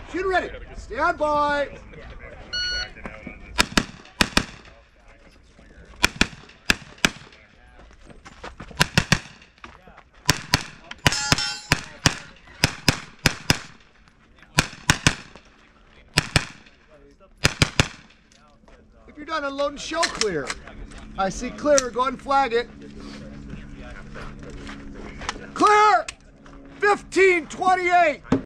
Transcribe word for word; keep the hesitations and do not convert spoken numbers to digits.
Shooter ready. Stand by. If you're done unloading, show clear. I see clear. Go ahead and flag it. Clear! fifteen twenty-eight.